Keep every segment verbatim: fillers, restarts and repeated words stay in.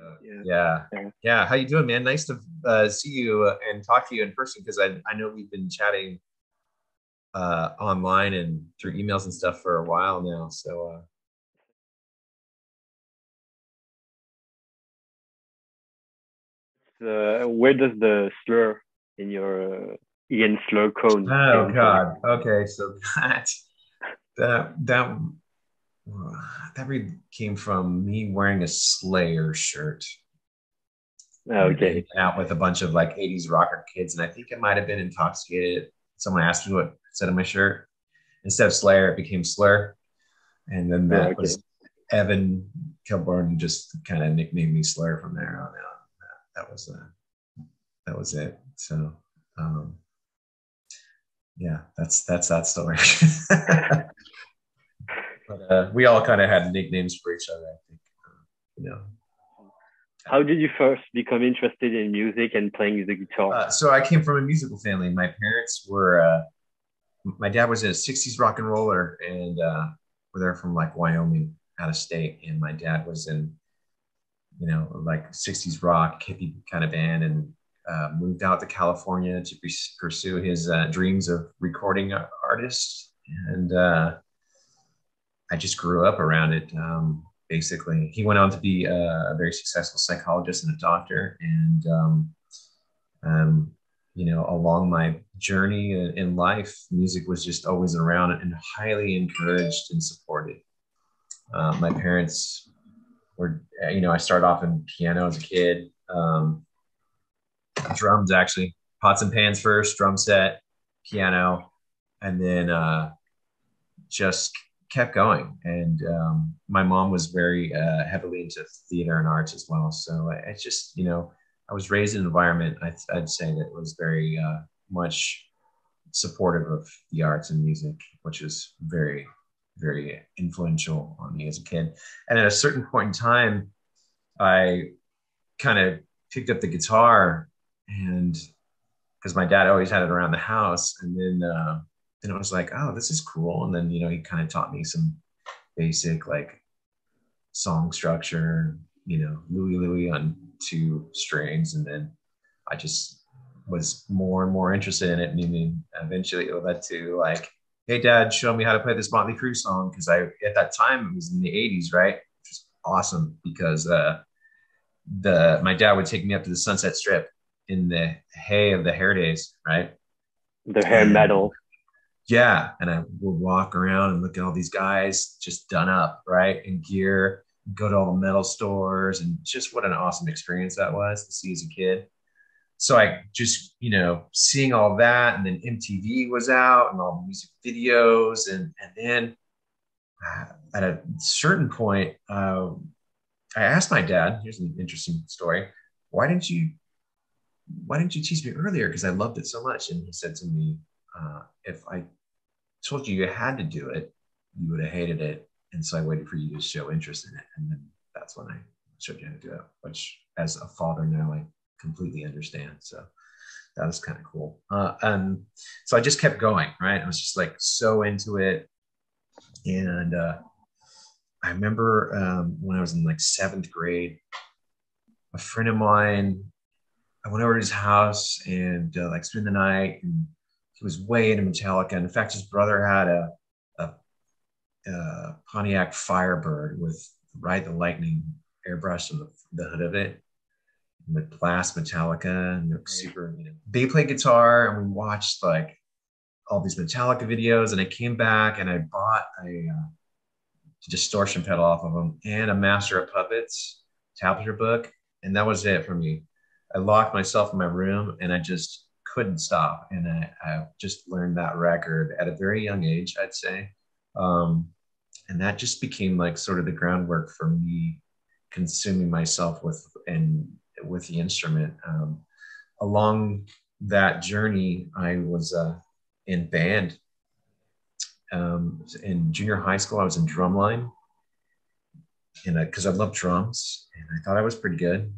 Uh, Yeah. yeah, Yeah. yeah. How you doing, man? Nice to uh, see you uh, and talk to you in person because I I know we've been chatting uh, online and through emails and stuff for a while now. So uh, Uh, where does the slur in your uh, Ian slur cone oh came from? God. Okay, so that that that that really came from me wearing a Slayer shirt and hanging Okay. out with a bunch of like eighties rocker kids, and I think it might have been Intoxicated. Someone asked me what it said on my shirt. Instead of Slayer, it became Slur. And then Slur, that okay. was Evan Kilborn just kind of nicknamed me Slur from there on out. That, that was uh, that was it. So um, yeah, that's that's that story. But uh, we all kind of had nicknames for each other, I think. Uh, you know. How did you first become interested in music and playing the guitar? Uh, so I came from a musical family. My parents were. Uh, my dad was a sixties rock and roller, and uh, we're there from like Wyoming, out of state, and my dad was in you know, like sixties rock hippie kind of band, and uh, moved out to California to pursue his uh, dreams of recording artists. And uh, I just grew up around it. Um, basically, he went on to be a very successful psychologist and a doctor. And um, um, you know, along my journey in life, music was just always around and highly encouraged and supported. Uh, my parents were, you know, I started off in piano as a kid, um, drums actually, pots and pans first, drum set, piano, and then uh, just kept going. And um, my mom was very uh, heavily into theater and arts as well. So I just, you know, I was raised in an environment, I'd, I'd say, that was very uh, much supportive of the arts and music, which was very, very influential on me as a kid. And at a certain point in time, I kind of picked up the guitar, and because my dad always had it around the house, and then uh, then it was like, oh, this is cool. And then you know he kind of taught me some basic like song structure, you know, Louie Louie on two strings, and then I just was more and more interested in it, and then eventually it led to like, hey, Dad, show me how to play this Motley Crue song, because I at that time it was in the eighties, right? Which was awesome because uh, the my dad would take me up to the Sunset Strip in the hay of the hair days, right? The hair And metal. yeah, and I would walk around and look at all these guys just done up, right, in gear, go to all the metal stores, and just what an awesome experience that was to see as a kid. So I just, you know, seeing all that, and then M T V was out and all the music videos, and and then uh, at a certain point, uh, I asked my dad. Here's an interesting story. Why didn't you Why didn't you teach me earlier? Because I loved it so much. And he said to me, uh, if I told you you had to do it, you would have hated it. And so I waited for you to show interest in it. And then that's when I showed you how to do it, which as a father now, I completely understand. So that was kind of cool. Uh, and so I just kept going, right? I was just like so into it. And uh, I remember um, when I was in like seventh grade, a friend of mine, I went over to his house and uh, like spent the night, and he was way into Metallica. And in fact, his brother had a, a, a Pontiac Firebird with Ride the Lightning airbrushed on the, the hood of it with blast Metallica, and it was super, you know. They played guitar, and we watched like all these Metallica videos. And I came back and I bought a uh, distortion pedal off of them and a Master of Puppets tablature book, and that was it for me. I locked myself in my room and I just couldn't stop. And I, I just learned that record at a very young age, I'd say. Um, and that just became like sort of the groundwork for me consuming myself with and with the instrument. Um, along that journey, I was uh, in band. Um, in junior high school, I was in drumline, and because I, I loved drums, and I thought I was pretty good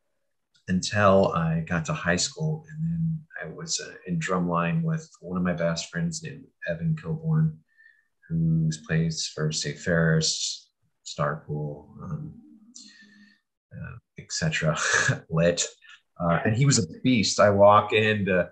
until I got to high school. And then I was uh, in drumline with one of my best friends named Evan Kilborn, who plays for Saint Ferris, Starpool. Um, uh, et cetera lit. Uh, and he was a beast. I walk into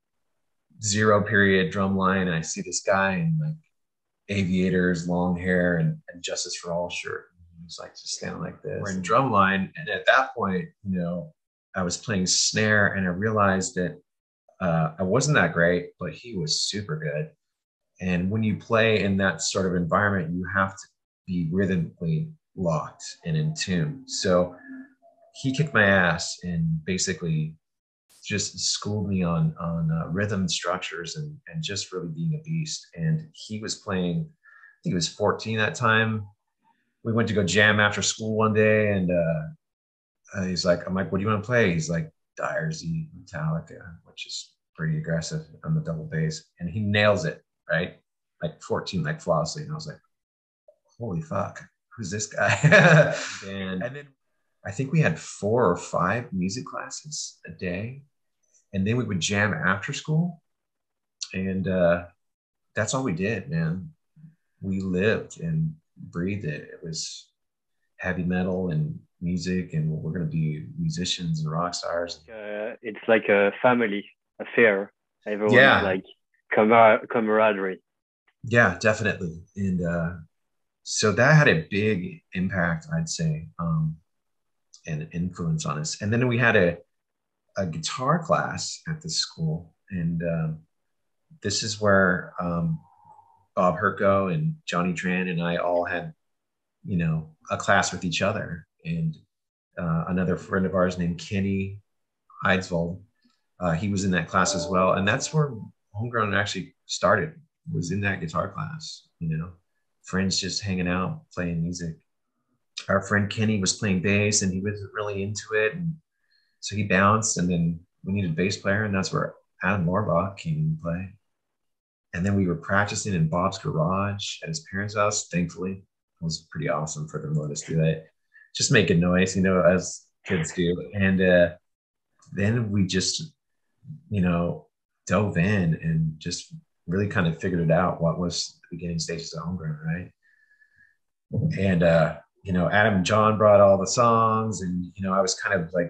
zero period drum line and I see this guy in like aviators, long hair, and, and Justice for All shirt. He's like just standing like this. We're in drum line. And at that point, you know, I was playing snare and I realized that uh, I wasn't that great, but he was super good. And when you play in that sort of environment, you have to be rhythmically locked and in tune. So he kicked my ass and basically just schooled me on on uh, rhythm structures and and just really being a beast. And he was playing, I think he was fourteen at that time. We went to go jam after school one day, and uh, uh, he's like, I'm like, what do you want to play? He's like, Dire Z, Metallica, which is pretty aggressive on the double bass, and he nails it, right? Like fourteen, like flawlessly. And I was like, holy fuck, who's this guy? and, and then I think we had four or five music classes a day. And then we would jam after school. And uh, that's all we did, man. We lived and breathed it. It was heavy metal and music, and we're going to be musicians and rock stars. Uh, it's like a family affair. Everyone's yeah. like camar- camaraderie. Yeah, definitely. And uh, so that had a big impact, I'd say, um, and influence on us. And then we had a, a guitar class at the school. And um, this is where um, Bob Herco and Johnny Tran and I all had, you know, a class with each other. And uh, another friend of ours named Kenny Heidsvold, uh, he was in that class as well. And that's where Homegrown actually started, was in that guitar class, you know, friends just hanging out, playing music. Our friend Kenny was playing bass and he wasn't really into it. And so he bounced, and then we needed a bass player, and that's where Adam Morbach came in to play. And then we were practicing in Bob's garage at his parents' house. Thankfully, it was pretty awesome for them to let us do it. Just making noise, you know, as kids do. And uh, then we just, you know, dove in and just really kind of figured it out, what was the beginning stages of Homegrown, right? And, uh, you know, Adam and John brought all the songs, and, you know, I was kind of like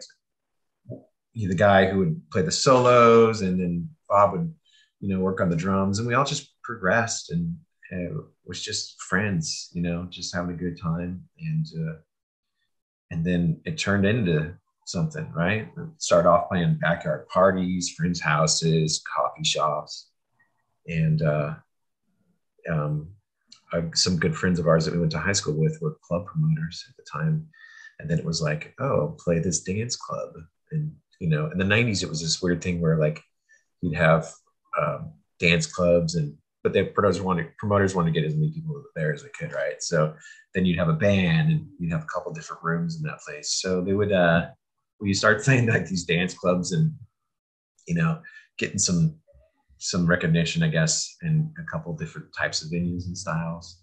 the guy who would play the solos, and then Bob would, you know, work on the drums, and we all just progressed and uh, was just friends, you know, just having a good time. And, uh, and then it turned into something, right? Started off playing backyard parties, friends' houses, coffee shops, and uh, um, uh, some good friends of ours that we went to high school with were club promoters at the time. And then it was like, oh, play this dance club. And, you know, in the nineties, it was this weird thing where like you'd have um, dance clubs, and but the promoters wanted promoters wanted to get as many people there as they could, right? So then you'd have a band, and you'd have a couple different rooms in that place. So they would, uh, we start playing like these dance clubs, and you know, getting some some recognition, I guess, in a couple different types of venues and styles,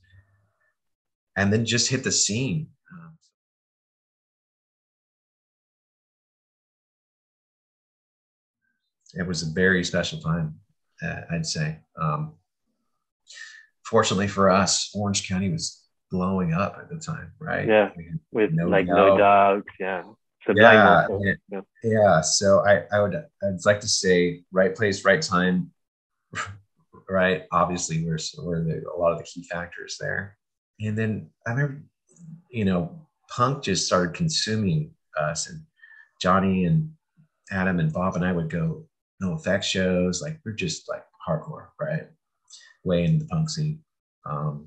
and then just hit the scene. Um, it was a very special time, uh, I'd say. Um, fortunately for us, Orange County was blowing up at the time, right? Yeah, with no like doubt. No Doubt, yeah. Sublime Yeah, also. it, Yeah. yeah. So I, I would, I'd like to say, right place, right time, right? Obviously, were were the, a lot of the key factors there. And then I remember, you know, punk just started consuming us, and Johnny and Adam and Bob and I would go no effects shows. Like we're just like hardcore, right? Way into the punk scene. Um,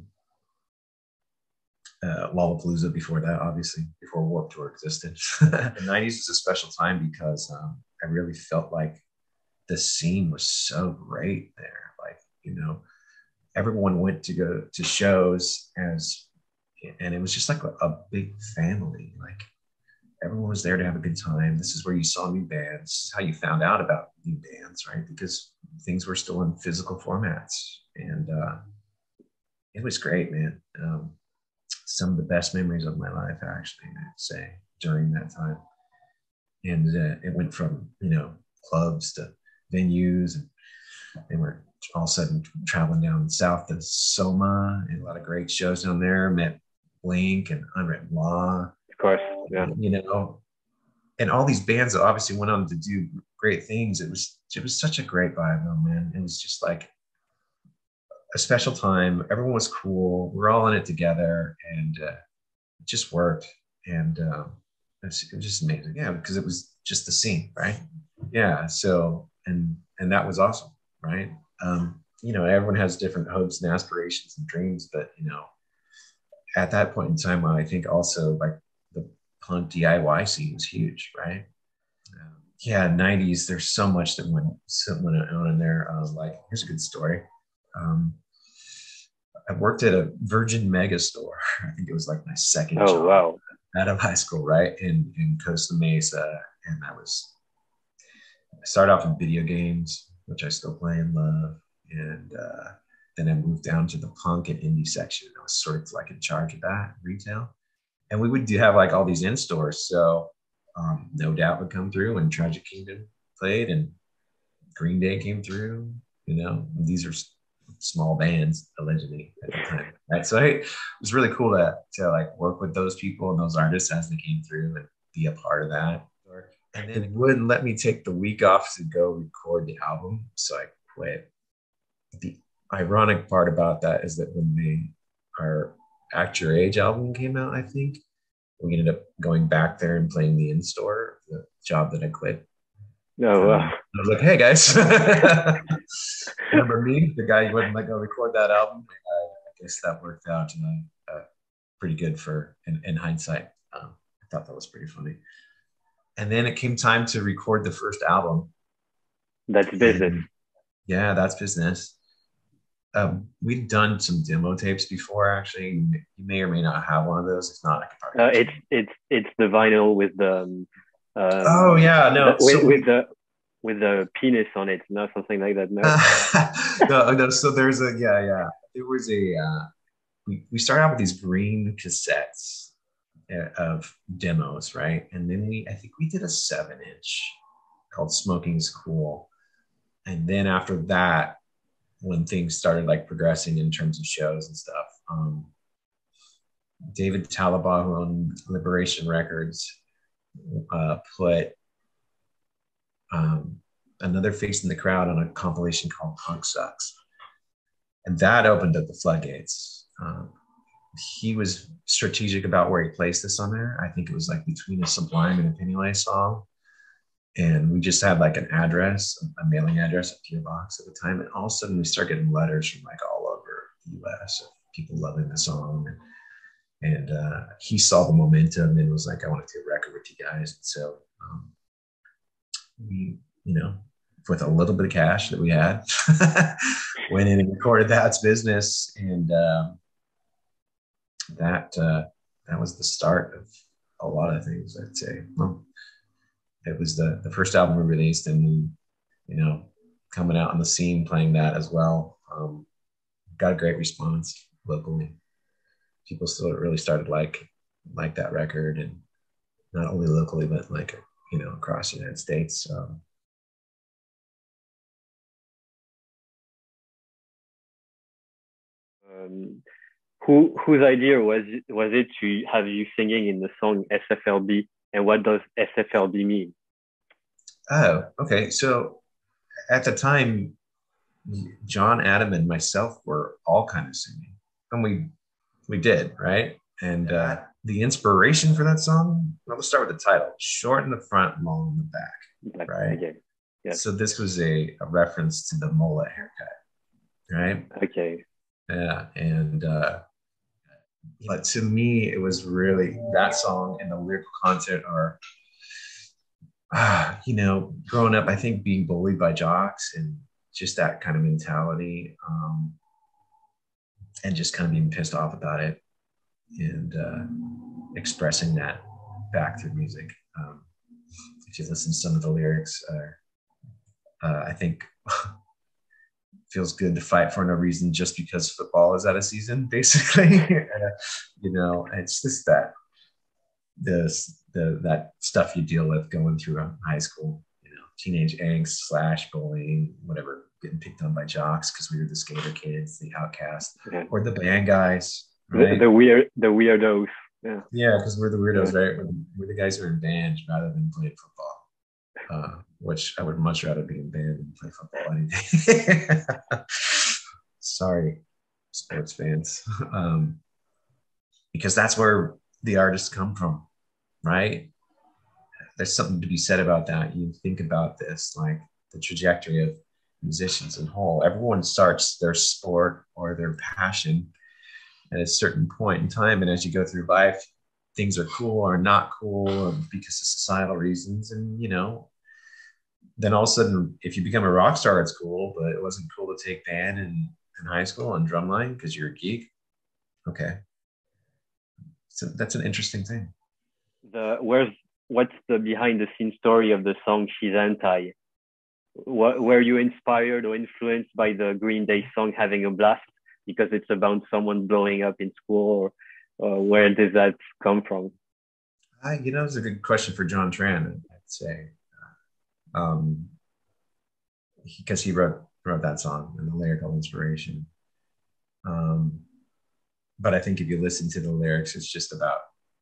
uh, Lollapalooza before that, obviously, before Warped Tour existed. The nineties was a special time because um, I really felt like the scene was so great there. Like, you know, everyone went to go to shows as, and it was just like a, a big family. Like everyone was there to have a good time. This is where you saw new bands. This is how you found out about new bands, right? Because things were still in physical formats. And uh, it was great, man. Um, some of the best memories of my life, actually, I'd say, during that time. And uh, it went from, you know, clubs to venues. And they were all of a sudden traveling down south to Soma, and a lot of great shows down there. Met Blink and Unwritten Law. Of course. Yeah. you know, and all these bands that obviously went on to do great things. It was it was such a great vibe, though, man. It was just like a special time. Everyone was cool. We're all in it together, and uh, it just worked. And um, it, was, it was just amazing, yeah, because it was just the scene, right? Yeah. So and and that was awesome, right? Um, you know, everyone has different hopes and aspirations and dreams, but you know, at that point in time, I think also like the punk D I Y scene was huge, right? Um, yeah, nineties. There's so much that went, so went on in there. Um, like, here's a good story. Um, I worked at a Virgin Mega store. I think it was like my second Oh, job wow. out of high school, right? In in Costa Mesa, and I was I started off in video games, which I still play and love, and uh, then I moved down to the punk and indie section. I was sort of like in charge of that retail, and we would do have like all these in stores. So um, No Doubt would come through, and Tragic Kingdom played, and Green Day came through. You know, these are small bands allegedly at the time, right? So hey, it was really cool to to like work with those people and those artists as they came through and be a part of that. And then it wouldn't let me take the week off to go record the album, so I quit. The ironic part about that is that when the our Act Your Age album came out, I think we ended up going back there and playing the in store, the job that I quit. Oh, Um, wow. I was like, "Hey guys, remember me, the guy you wouldn't let go record that album?" I, I guess that worked out uh, uh, pretty good for in, in hindsight. Um, I thought that was pretty funny. And then it came time to record the first album. That's business. And yeah, that's business. Um, we'd done some demo tapes before, actually. You may, you may or may not have one of those. If not, I could probably. Uh, it's it's it's the vinyl with the um, Oh um yeah, the, no. with So with we, the with the penis on it, no, something like that. No. no, no. So there's a yeah, yeah. There was a uh, we we started out with these green cassettes uh, of demos, right? And then we I think we did a seven inch called "Smoking's Cool," and then after that, when things started like progressing in terms of shows and stuff, um, David Talabaugh, who owned Liberation Records, uh, put um, Another Face in the Crowd on a compilation called Punk Sucks. And that opened up the floodgates. Um, he was strategic about where he placed this on there. I think it was like between a Sublime and a Pennywise song. And we just had like an address, a mailing address, a P O box at the time. And all of a sudden we start getting letters from like all over the U S of people loving the song. And, and uh, he saw the momentum and was like, I want to do a record with you guys. And so um, we, you know, with a little bit of cash that we had, went in and recorded That's Business. And um, that, uh, that was the start of a lot of things, I'd say. Well, it was the, the first album we released, and you know, coming out on the scene playing that as well. Um, got a great response locally. People still really started like like that record, and not only locally but like you know across the United States. Um, Um, who whose idea was it, was it to have you singing in the song S F L B, and what does S F L B mean? oh, okay. So at the time, John, Adam, and myself were all kind of singing, and we we did right. And uh, the inspiration for that song, well, let's start with the title: "Short in the front, long in the back." Like, Right. okay, yeah, So this was a, a reference to the mullet haircut, right? okay, Yeah, and uh, but to me, it was really that song and the lyrical content are, ah, you know, growing up, I think being bullied by jocks and just that kind of mentality, um, and just kind of being pissed off about it and uh, expressing that back through music. Um, if you listen to some of the lyrics, uh, uh, I think feels good to fight for no reason just because football is out of season, basically. uh, you know, it's just that the the that stuff you deal with going through high school, you know, teenage angst slash bullying, whatever, getting picked on by jocks because we were the skater kids, the outcast, yeah. or the band guys, The right? the weird the weirdos. Yeah. Yeah, because we're the Yeah. weirdos, right? We're the, we're the guys who are in band rather than playing football. Uh, which I would much rather be in band than play football any day. Sorry, sports fans. Um, because that's where the artists come from, right? There's something to be said about that. You think about this, like the trajectory of musicians in whole. Everyone starts their sport or their passion at a certain point in time, and as you go through life, things are cool or not cool because of societal reasons, and you know, then all of a sudden, if you become a rock star, it's cool, but it wasn't cool to take band in, in high school and drumline because you're a geek. Okay, so that's an interesting thing. The where's what's the behind the scenes story of the song "She's Anti"? What, were you inspired or influenced by the Green Day song "Having a Blast" because it's about someone blowing up in school, or uh, where does that come from? I, you know, it's a good question for John Tran, I'd say, um, because he wrote wrote that song and the lyrical inspiration. Um, but I think if you listen to the lyrics, it's just about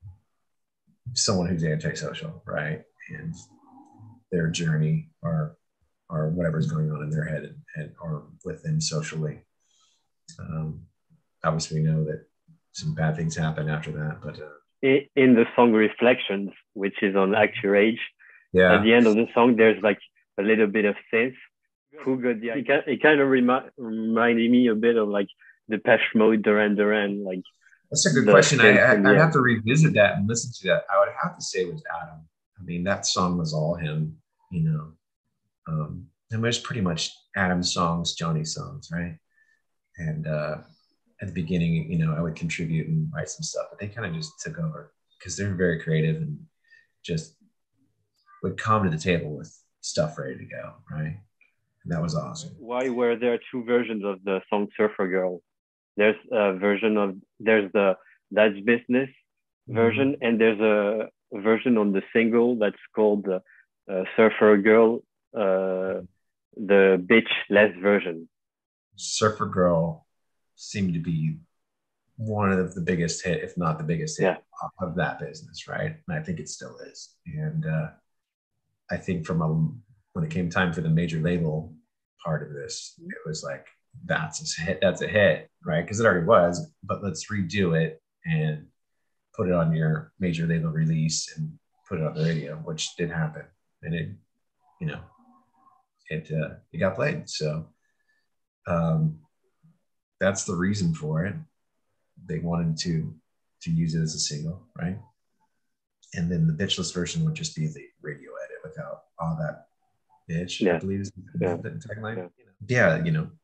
someone who's antisocial, right? And their journey or or whatever's going on in their head and, and or with them socially. Um, Obviously, we know that some bad things happen after that, but uh, In the song "Reflections," which is on Act Your Age, at yeah, the end of the song, there's like a little bit of synth. Who got the? It, it kind of remi- reminded me a bit of like Depeche Mode, Duran Duran, like that's a good the question. I, synth I in the I'd have end. to revisit that and listen to that. I would have to say it was Adam. I mean, that song was all him, you know. Um, and there's pretty much Adam's songs, Johnny's songs, right? And uh, at the beginning, you know, I would contribute and write some stuff, but they kind of just took over because they're very creative and just would come to the table with stuff ready to go, right? And that was awesome. Why were there two versions of the song "Surfer Girl"? There's a version of there's the That's Business Mm-hmm. version, and there's a version on the single that's called uh, uh, Surfer Girl, uh, the Bitch Less version. Surfer Girl seemed to be one of the biggest hit, if not the biggest hit Yeah, of that business, right? And I think it still is. And uh, I think from a when it came time for the major label part of this, it was like that's a hit, that's a hit, right? Because it already was, but let's redo it and put it on your major label release and put it on the radio, which did happen, and it, you know, it uh, it got played. So um, that's the reason for it. They wanted to to use it as a single, right? And then the bitchless version would just be the radio edit without all that bitch, I yeah, believe is yeah, the tagline. yeah. Yeah, you know,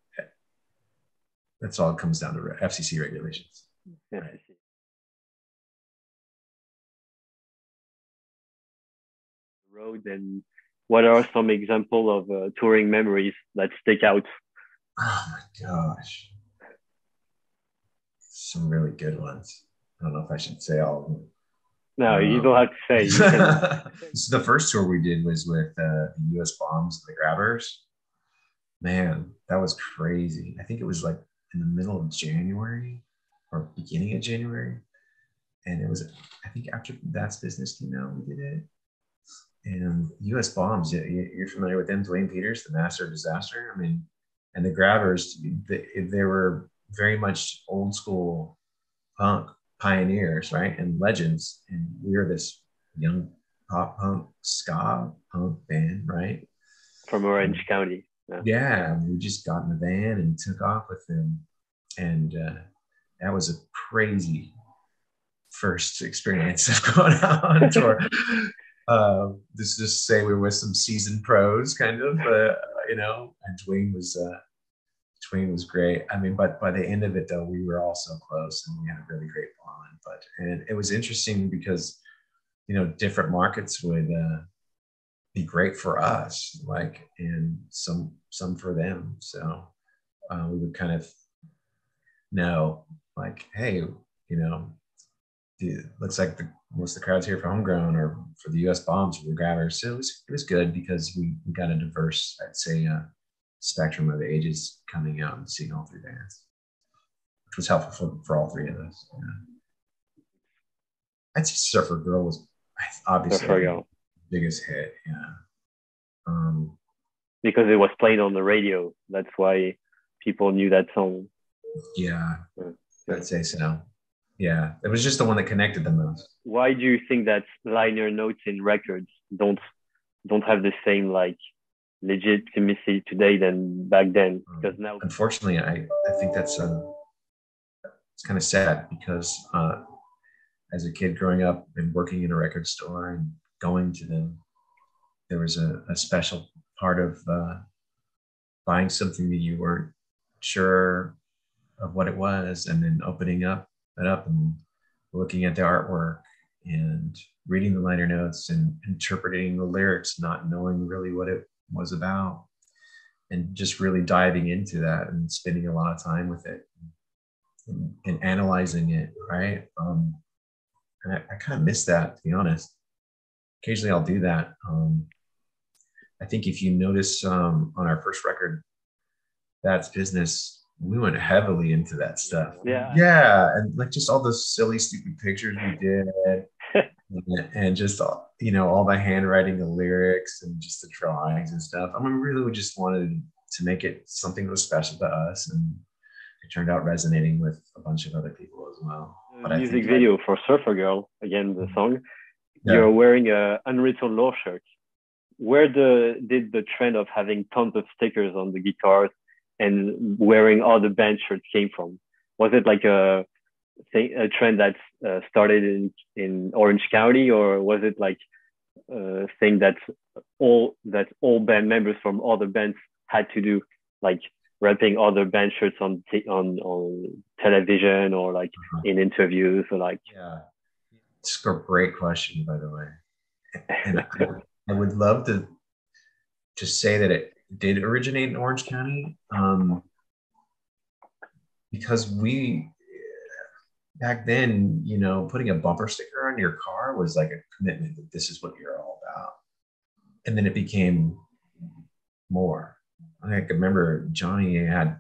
that's all it comes down to F C C regulations, Yes, right? road and what are some example of uh, touring memories that stick out? Oh my gosh, some really good ones. I don't know if I should say all of them. No, you don't Um, have to say. You can. so the first tour we did was with uh, the U S Bombs, the Grabbers. Man, that was crazy. I think it was like in the middle of January or beginning of January. And it was, I think after That's Business came out, we did it. And U S Bombs, you're familiar with them, Dwayne Peters, the master of disaster. I mean, and the Grabbers, they, they were very much old school punk pioneers, right? And legends. And we were this young pop punk, ska punk band, right? From Orange And County. Yeah. yeah, we just got in the van and took off with them. And uh, that was a crazy first experience of going out on tour. Uh, this just say we were with some seasoned pros, kind of, uh, you know. And Dwayne was uh, Dwayne was great. I mean, but by the end of it, though, we were all so close, and we had a really great bond. But and it was interesting because you know different markets would uh, be great for us, like and some some for them. So uh, we would kind of know, like, hey, you know, the, looks like the, most of the crowds here for homegrown or for the U S Bombs or the Grabbers. So it was it was good because we, we got a diverse, I'd say, uh, spectrum of ages coming out and seeing all three bands, which was helpful for, for all three of us. Yeah. I'd say Surfer Girl was obviously Surfer our Girl. biggest hit. Yeah. Um, Because it was played on the radio. That's why people knew that song. yeah, Yeah. I'd say so. Yeah, it was just the one that connected the most. Why do you think that liner notes in records don't don't have the same like legitimacy today than back then? Because Um, now, unfortunately, I, I think that's uh, it's kind of sad because uh, as a kid growing up and working in a record store and going to them, there was a, a special part of uh, buying something that you weren't sure of what it was, and then opening up it up and looking at the artwork and reading the liner notes and interpreting the lyrics, not knowing really what it was about, and just really diving into that and spending a lot of time with it and, and analyzing it, right? Um, and I, I kind of miss that, to be honest. Occasionally I'll do that. Um, I think if you notice um, on our first record, That's Business, we went heavily into that stuff. yeah, Yeah. And like just all those silly, stupid pictures we did, and, and just, you know, all the handwriting, the lyrics, and just the drawings and stuff. I mean, we really just wanted to make it something that was special to us. And it turned out resonating with a bunch of other people as well. the But I music think, like, video for Surfer Girl, again the song, yeah, you're wearing a unwritten law shirt. Where the did the trend of having tons of stickers on the guitars and wearing all the band shirts came from? Was it like a thing, a trend that uh, started in in Orange County, or was it like a thing that all that all band members from other bands had to do, like wrapping other band shirts on t- on on television or like uh-huh. in interviews or like? Yeah. It's a great question, by the way. And I, I would love to to say that it did originate in Orange County, um, because we back then, you know, putting a bumper sticker on your car was like a commitment that this is what you're all about. And then it became more. I can remember Johnny had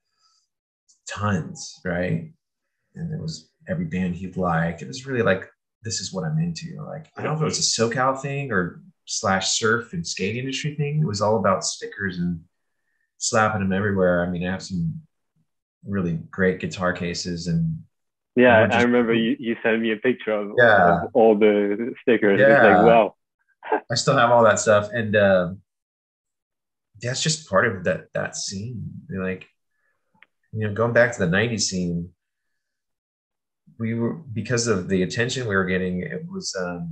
tons, right? And it was every band he'd like. It was really like, this is what I'm into. Like, I don't know if it was a SoCal thing or slash surf and skate industry thing. It was all about stickers and slapping them everywhere. I mean, I have some really great guitar cases, and we Yeah, were I just, remember you, you sent me a picture of, of yeah, all the stickers. It's like, yeah. wow. I still have all that stuff. And uh, that's just part of that, that scene. Like, you know, going back to the nineties scene, we were, because of the attention we were getting, it was, um,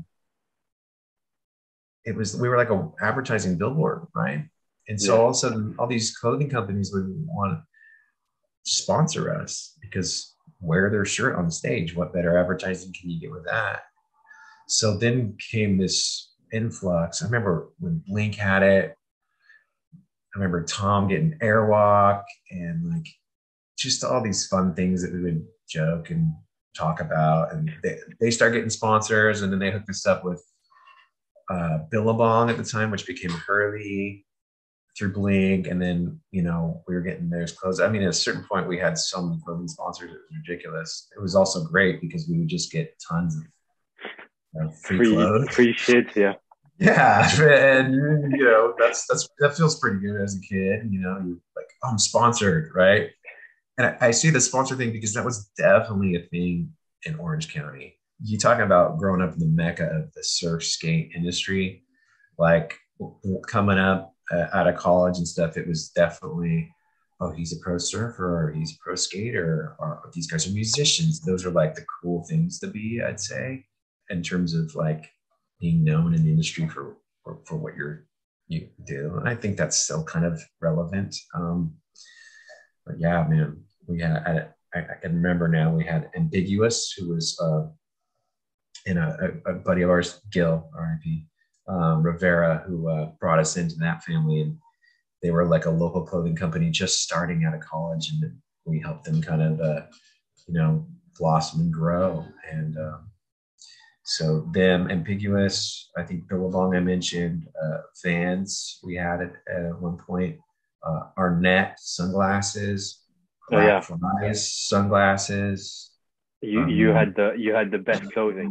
it was, we were like a advertising billboard, right? And so Yeah. all of a sudden, all these clothing companies would want to sponsor us because wear their shirt on stage. What better advertising can you get with that? So then came this influx. I remember when Blink had it. I remember Tom getting Airwalk, and like just all these fun things that we would joke and talk about. And they, they start getting sponsors, and then they hooked us up with uh, Billabong at the time, which became Hurley through Blink. And then, you know, we were getting theirs clothes. I mean, at a certain point, we had so many clothing sponsors, it was ridiculous. It was also great because we would just get tons of uh, free Free, clothes. free shit. Yeah. Yeah, and you know that's that's that feels pretty good as a kid. You know, you like, oh, I'm sponsored, right? And I, I see the sponsor thing because that was definitely a thing in Orange County. You talking about growing up in the mecca of the surf skate industry, like coming up uh, out of college and stuff. It was definitely, oh, he's a pro surfer, or he's a pro skater, or these guys are musicians. Those are like the cool things to be, I'd say, in terms of like being known in the industry for for, for what you're you do. And I think that's still kind of relevant. Um, but yeah, man, we had I, I can remember now we had Ambiguous, who was uh, in a, a, a buddy of ours, Gil R I P um, Rivera, who uh, brought us into that family, and they were like a local clothing company just starting out of college, and we helped them kind of uh, you know blossom and grow. And um, so them, Ambiguous, I think Billabong I mentioned, uh, Vans we had it at one point, uh, Arnett sunglasses, Oh Black yeah. Flies sunglasses. You you Um, had the you had the best clothing.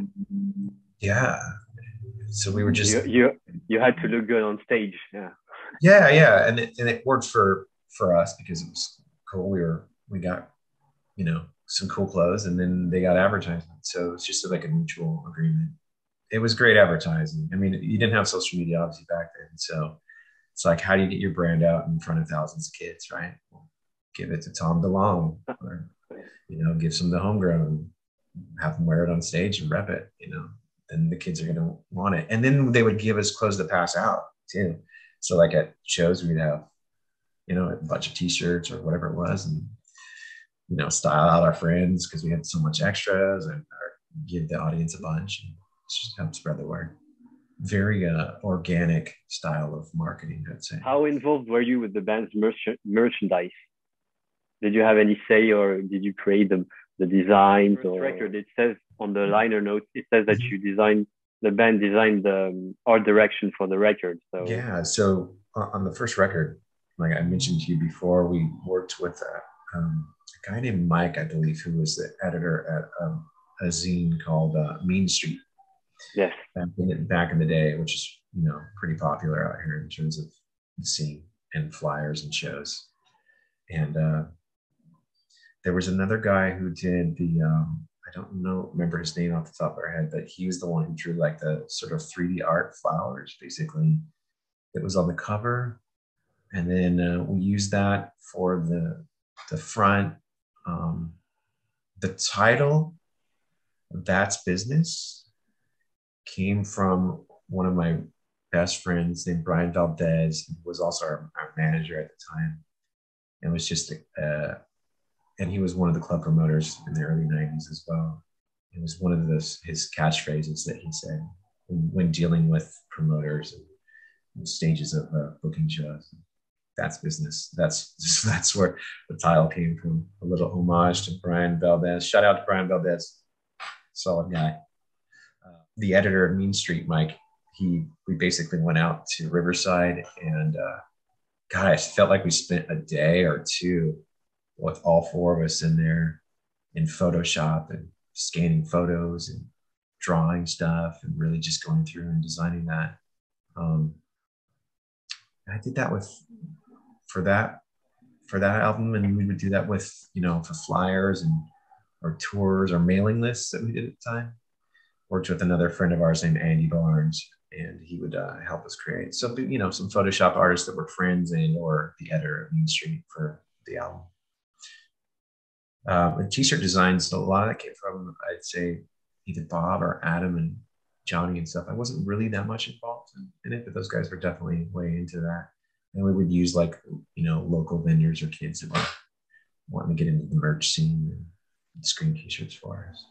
yeah. So we were You just, you you had to look good on stage. Yeah. yeah, yeah. And it, and it worked for, for us because it was cool. We were, we got, you know, some cool clothes and then they got advertisement. So it's just like a mutual agreement. It was great advertising. I mean, you didn't have social media obviously back then. So it's like, how do you get your brand out in front of thousands of kids, right? Well, give it to Tom DeLonge or, you know, give some to Homegrown, have them wear it on stage and rep it, you know, then the kids are going to want it. And then they would give us clothes to pass out too. So like at shows, we'd have, you know, a bunch of t-shirts or whatever it was and, you know, style out our friends because we had so much extras and or give the audience a bunch and just help spread the word. Very uh, organic style of marketing, I'd say. How involved were you with the band's merch- merchandise? Did you have any say, or did you create the the designs? Or record, it says on the liner notes, it says that you designed the band designed the um, art direction for the record. So yeah, so uh, on the first record, like I mentioned to you before, we worked with a, um, a guy named Mike, I believe, who was the editor at um, a zine called uh, Mean Street. Yes, back in, back in the day, which is, you know, pretty popular out here in terms of the scene and flyers and shows. And uh, there was another guy who did the, um, I don't know, remember his name off the top of our head, but he was the one who drew like the sort of three D art flowers, basically. It was on the cover. And then uh, we used that for the, the front. Um, the title, That's Business, came from one of my best friends named Brian Valdez, who was also our, our manager at the time. And was just, uh, and he was one of the club promoters in the early nineties as well. It was one of those, his catchphrases that he said when, when dealing with promoters and, and stages of uh, booking shows. That's business. That's that's where the title came from. A little homage to Brian Valdez. Shout out to Brian Valdez, solid guy. Uh, the editor of Mean Street, Mike, he we basically went out to Riverside and uh, God, I felt like we spent a day or two with all four of us in there in Photoshop and scanning photos and drawing stuff and really just going through and designing that. Um, I did that with for that for that album, and we would do that with, you know, for flyers and or tours or mailing lists that we did at the time. Worked with another friend of ours named Andy Barnes, and he would uh, help us create. So, you know, some Photoshop artists that were friends and or the editor of Mean Street for the album. Uh, and t-shirt designs, a lot of that came from, I'd say, either Bob or Adam and Johnny and stuff. I wasn't really that much involved in, in it, but those guys were definitely way into that. And we would use like, you know, local vendors or kids that were wanting to get into the merch scene and screen t-shirts for us.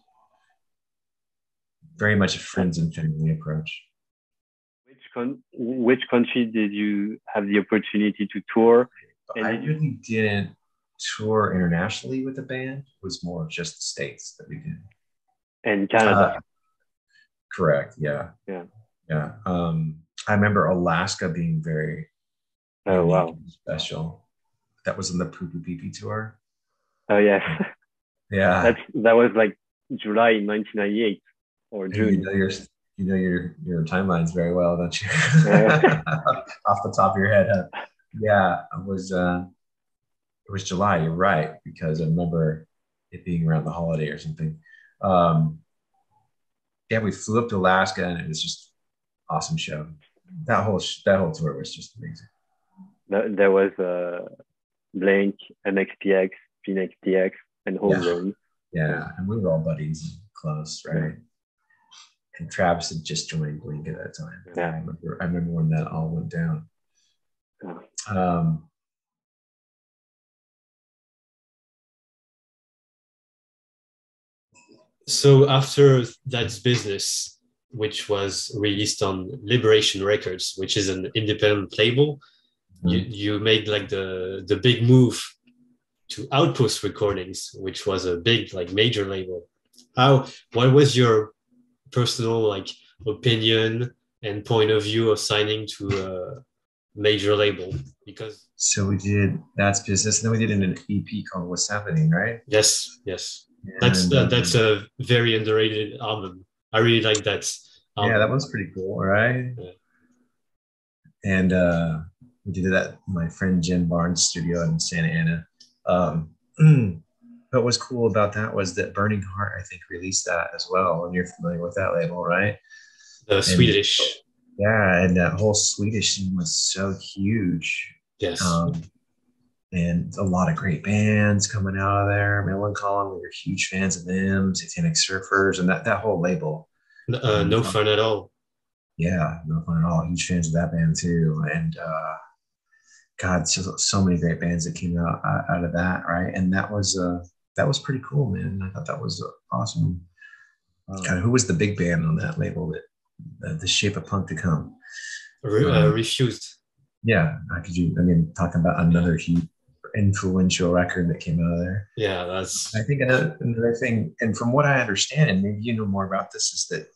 Very much a friends and family approach. Which con- which country did you have the opportunity to tour? And I really didn't tour internationally with the band. It was more just the States that we did. And Canada. Uh, correct. Yeah. Yeah. Yeah. Um, I remember Alaska being very oh wow special. That was on the Poo Poo Pee Pee tour. Oh yes. Yeah. That's that was like July nineteen ninety-eight or June. You know your you know your your timelines very well, don't you? Yeah. Off the top of your head. Huh? Yeah, it was uh it was July, you're right, because I remember it being around the holiday or something. Um yeah, we flew up to Alaska and it was just awesome show. That whole that whole tour was just amazing. There was uh, Blink, M X P X, Phoenix T X, and Homegrown. Yeah. yeah, and we were all buddies and close, right? Yeah. And Travis had just joined Blink at that time. Yeah. I remember, I remember when that all went down. Yeah. Um, so after That's Business, which was released on Liberation Records, which is an independent label, mm-hmm. you, you made like the, the big move to Outpost Recordings, which was a big, like major label. How, what was your personal like opinion and point of view of signing to a major label? Because so we did That's Business, and then we did an E P called What's Happening, right? Yes, yes. That's And uh, um, that's a very underrated album. I really like that yeah, that album. was pretty cool, right? Yeah. And uh, we did that at my friend Jen Barnes' studio in Santa Ana. Um, but what's cool about that was that Burning Heart, I think, released that as well. And you're familiar with that label, right? The And Swedish. yeah, and that whole Swedish scene was so huge. Yes. Um, and a lot of great bands coming out of there. Millencolin, we were huge fans of them, Satanic Surfers, and that, that whole label. Uh, Um, no fun at all. yeah, no fun at all. Huge fans of that band too. And uh, God, so, so many great bands that came out out of that, right? And that was uh, that was pretty cool, man. I thought that was awesome. God, who was the big band on that label? That uh, the Shape of Punk to Come. Re- uh, Um, refused. yeah, I could you. I mean, talking about another huge influential record that came out of there. Yeah, that's. I think another, another thing, and from what I understand, and maybe you know more about this, is that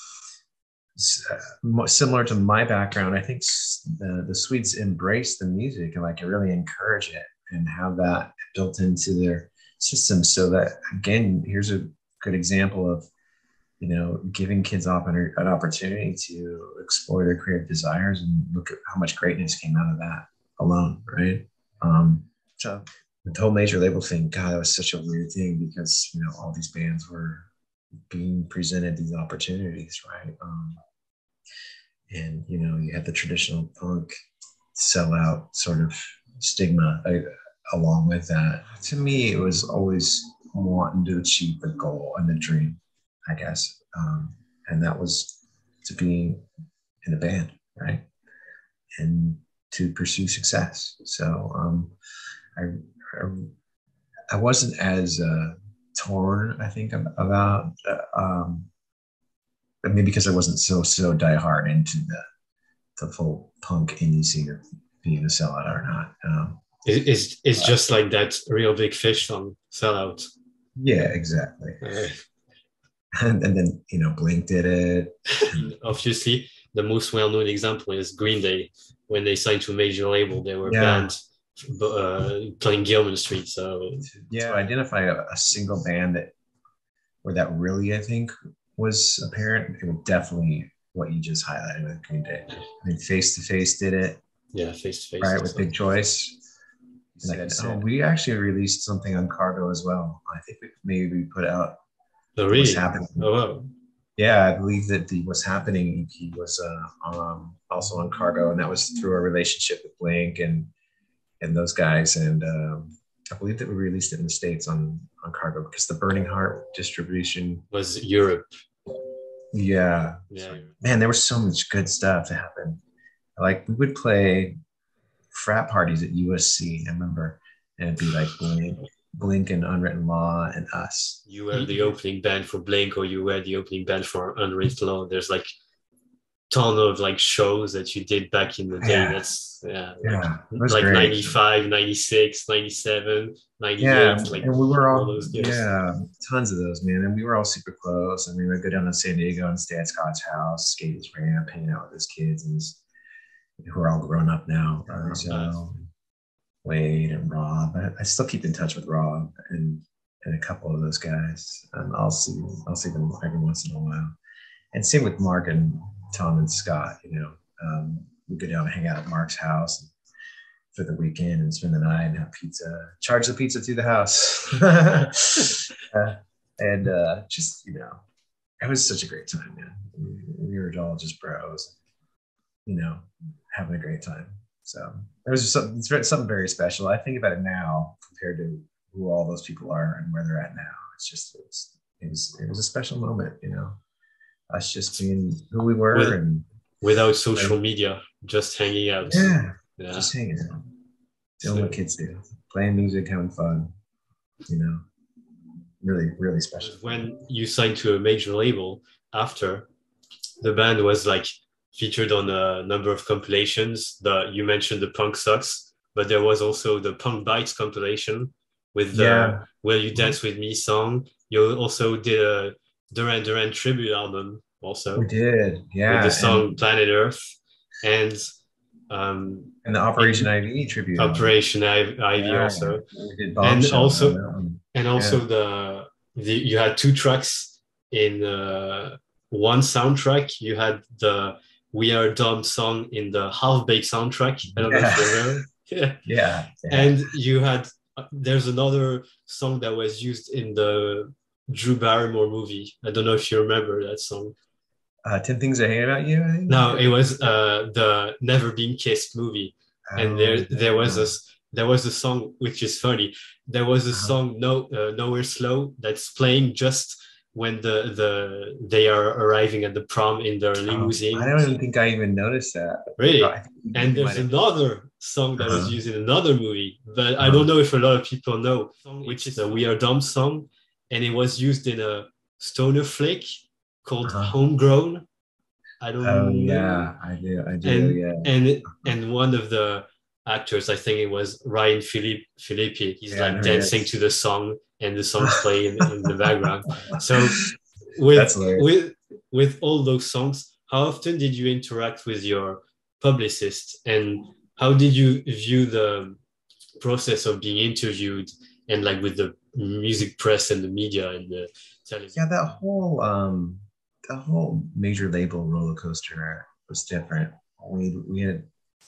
uh, similar to my background, I think the, the Swedes embrace the music and like really encourage it and have that built into their system. So that again, here's a good example of you know giving kids off an, an opportunity to explore their creative desires and look at how much greatness came out of that alone, right? Um, so the whole major label thing, God, that was such a weird thing because you know all these bands were being presented these opportunities, right? Um, and you know you had the traditional punk sellout sort of stigma uh, along with that. To me, it was always wanting to achieve the goal and the dream, I guess, um, and that was to be in a band, right, and to pursue success. So um, I, I I wasn't as uh, torn, I think, about uh, um, maybe because I wasn't so so diehard into the the full punk indie scene of being a sellout or not. Um, It, it's it's uh, just like that Real Big Fish song, Sellout. yeah, exactly. Uh, And, and then you know Blink did it. Obviously, the most well-known example is Green Day. When they signed to a major label, they were Yeah, banned uh, playing Gilman Street. So yeah. To identify a, a single band that where that really I think was apparent, it was definitely what you just highlighted with Green Day. I mean, Face to Face did it, yeah, Face to right, Face. with Big Choice. And then, oh, we actually released something on Cargo as well. I think we maybe we put out Oh, What's really? Happening. Oh, wow. Yeah, I believe that the What's Happening E P was uh, um, also on Cargo, and that was through a relationship with Blink and and those guys. And um, I believe that we released it in the States on on Cargo because the Burning Heart distribution Was Europe. Yeah, Yeah. man, there was so much good stuff that happened. Like we would play frat parties at U S C. I remember, and it'd be like Blink, Blink and Unwritten Law and us. You were the opening band for Blink, or you were the opening band for Unwritten Law. There's like ton of like shows that you did back in the day. Yeah. That's yeah, Yeah, it like, was like great. ninety-five, ninety-six, ninety-seven, ninety-eight. Yeah, like and we were all, all those years. yeah, tons of those, man. And we were all super close. I mean, we'd go down to San Diego and stay at Scott's house, skate his ramp, hanging out with his kids, and his, who are all grown up now. Uh, so Wade and Rob. I, I still keep in touch with Rob and and a couple of those guys. And I'll see I'll see them every once in a while. And same with Mark and Tom and Scott. You know, um, we go down and hang out at Mark's house for the weekend and spend the night and have pizza. Charge the pizza to the house, uh, and uh, just you know, it was such a great time, man. We, we were all just bros, you know, having a great time. So there was something, it's something very special. I think about it now compared to who all those people are and where they're at now. It's just, it was, it was, it was a special moment, you know, us just being who we were. With, and without social and, media, just hanging out. Yeah, yeah. Just hanging out. Doing so, what kids do, playing music, having fun, you know, really, really special. When you signed to a major label after, the band was like, featured on a number of compilations. The you mentioned the Punk Sucks, but there was also the Punk Bites compilation with the yeah. Will You Dance With Me song. You also did a Duran Duran tribute album also. We did, yeah. With the song and, Planet Earth and um and the Operation I V tribute Operation album. I V yeah. also. We did and also and and also yeah. the the, you had two tracks in uh, one soundtrack. You had the We Are Dumb song in the Half Baked soundtrack. I don't know if you Yeah. remember. Yeah. Yeah. Yeah. And you had, there's another song that was used in the Drew Barrymore movie. I don't know if you remember that song. Uh, ten Things I Hate About You, I think. No, it was uh, the Never Been Kissed movie. And there Oh, there was yeah. a there was a song which is funny. There was a Uh-huh. song No uh, Nowhere Slow that's playing just when the the they are arriving at the prom in their Oh, limousine. I don't even think I even noticed that. Really? I think And you there's might have. another song that was Uh-huh. used in another movie, but I Uh-huh. don't know if a lot of people know, which is a We Are Dumb song, and it was used in a stoner flick called Uh-huh. Homegrown. I Oh don't know. yeah, I do. I do. And Yeah. and Uh-huh. and one of the actors, I think it was Ryan Philippe Philippi, he's Yeah, I like know he dancing is. to the song and the song's playing in, in the background. So with That's hilarious. with with all those songs, how often did you interact with your publicist, and how did you view the process of being interviewed and like with the music press and the media and the television? Yeah, that whole um the whole major label roller coaster was different. We we had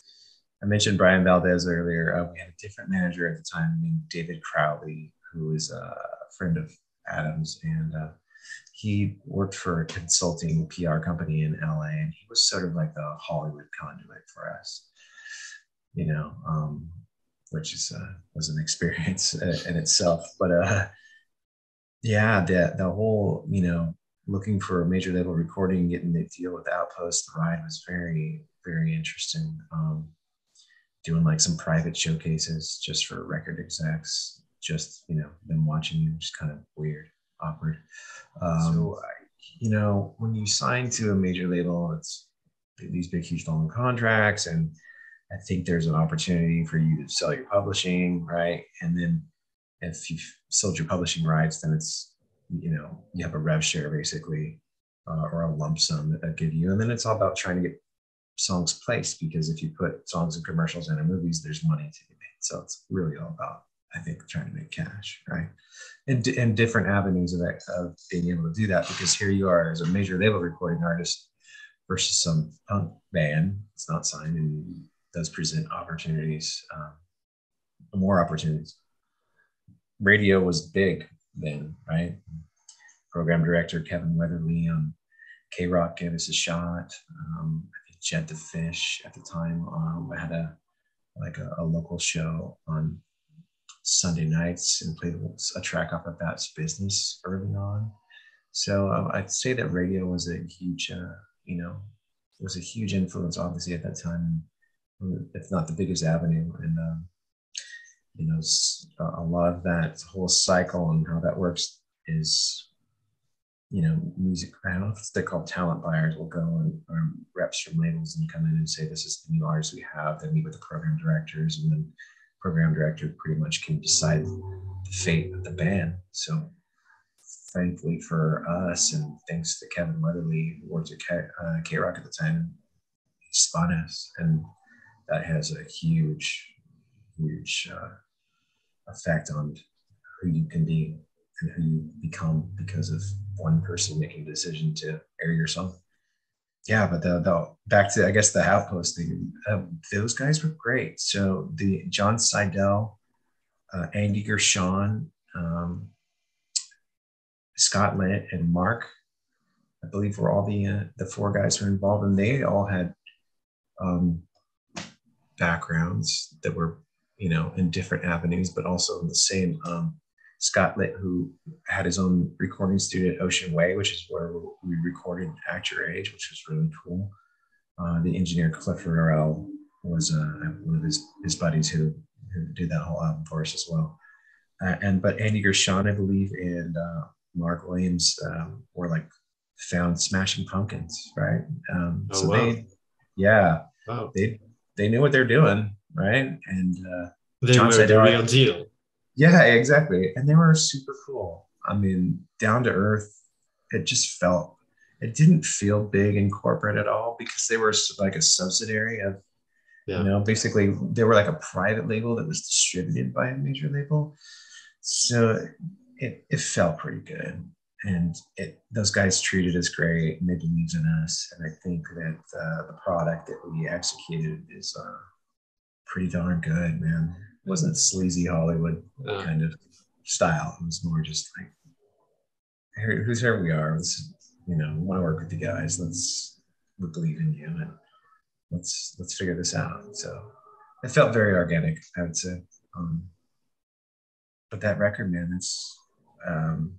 I mentioned Brian Valdez earlier. Uh, we had a different manager at the time named David Crowley, who is a friend of Adam's, and uh, he worked for a consulting P R company in L A, and he was sort of like the Hollywood conduit for us, you know, um, which is uh, was an experience in itself. But uh, yeah, the the whole, you know, looking for a major label recording, getting the deal with Outpost, the ride was very, very interesting. Um, doing like some private showcases just for record execs, just, you know, them watching you, just kind of weird, awkward. Um, so, you know, when you sign to a major label, it's these big, huge, long contracts, and I think there's an opportunity for you to sell your publishing, right? And then if you've sold your publishing rights, then it's, you know, you have a rev share basically, uh, or a lump sum that they give you. And then it's all about trying to get songs placed, because if you put songs in commercials and in movies, there's money to be made. So it's really all about, I think, trying to make cash, right? And, and different avenues of, that, of being able to do that, because here you are as a major label recording artist versus some punk band. It's not signed and does present opportunities, um, more opportunities. Radio was big then, right? Program director Kevin Weatherly on K-Rock gave us a shot. Um, I think Jet the Fish at the time um, had a like a, a local show on Sunday nights and played a track off of That's Business early on. So uh, I'd say that radio was a huge, uh, you know, was a huge influence, obviously at that time, if not the biggest avenue. And um, you know, a lot of that whole cycle and how that works is, you know, music, I don't know if they're called talent buyers, will go and or reps from labels and come in and say, this is the new artist we have. They meet with the program directors, and then program director pretty much can decide the fate of the band. So thankfully for us, and thanks to Kevin Weatherly, who worked at K, uh, K-Rock at the time, he spun us. And that has a huge, huge uh, effect on who you can be and who you become because of one person making a decision to air your song. Yeah, but the, the back to, I guess, the Outpost thing, uh, those guys were great. So the John Seidel, uh, Andy Gershon, um, Scott Litt, and Mark, I believe, were all the uh, the four guys who were involved, and they all had um, backgrounds that were, you know, in different avenues, but also in the same. Um, Scott Litt, who had his own recording studio at Ocean Way, which is where we recorded Act Your Age, which was really cool. Uh, the engineer Cliff Farrell was uh, one of his, his buddies who, who did that whole album for us as well. Uh, and but Andy Gershon, I believe, and uh, Mark Williams um, were like found Smashing Pumpkins, right? Um, Oh, so wow. they, yeah, Wow. they they knew what they're doing, right? And uh, They John were Seidel, the real deal. yeah, exactly. And they were super cool. I mean, down to earth. It just felt, it didn't feel big and corporate at all, because they were like a subsidiary of, yeah. you know, basically they were like a private label that was distributed by a major label. So it, it felt pretty good. And it, those guys treated us great and they believed in us. And I think that uh, the product that we executed is uh, pretty darn good, man. It wasn't sleazy Hollywood Uh, kind of style. It was more just like, here, who's here we are. Let's, you know, we want to work with you guys. Let's, we believe in you and let's, let's figure this out. So it felt very organic, I would say. Um, but that record, man, that's, um,